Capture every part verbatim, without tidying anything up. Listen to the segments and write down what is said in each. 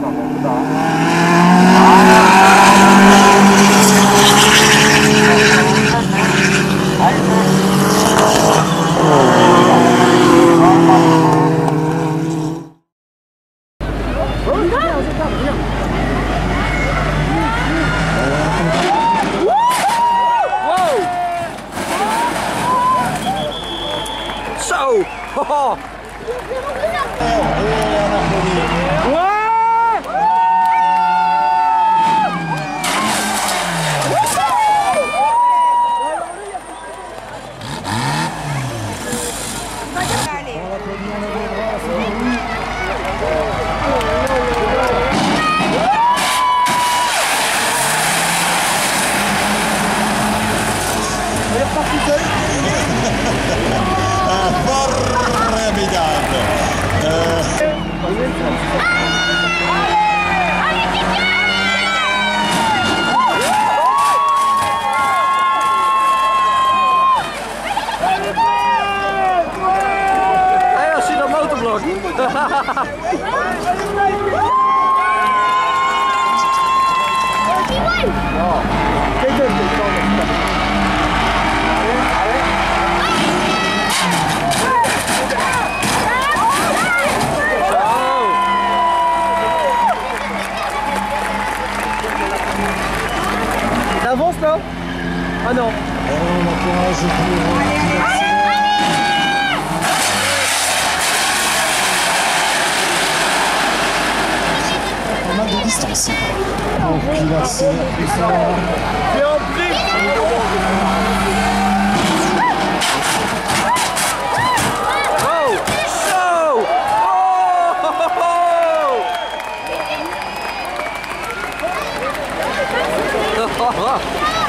Zo! Oh. Formidable. Euh... Hey, als je dat motorblok. Kijk eens. Avance là? Ah non. Oh, l'encourage pour... Pas mal de distance. Donc il accélère plus fort. C'est en plus. Oh! So! Oh!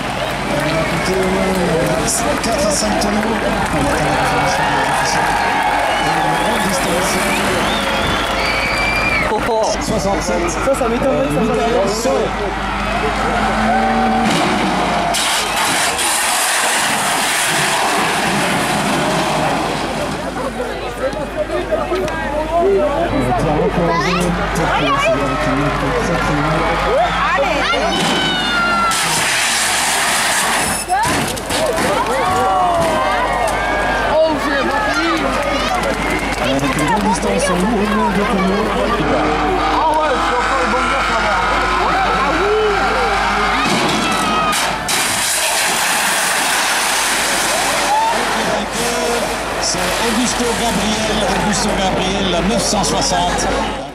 quatre à cinq tonneaux. soixante-sept. Ça, ça m'étonnerait que ça soit avec une grande distance en mouvement de tonneaux. Ah ouais, je suis encore le bon gars, ça va. Ah oui! C'est Augusto Gabriel, Augusto Gabriel, neuf cent soixante.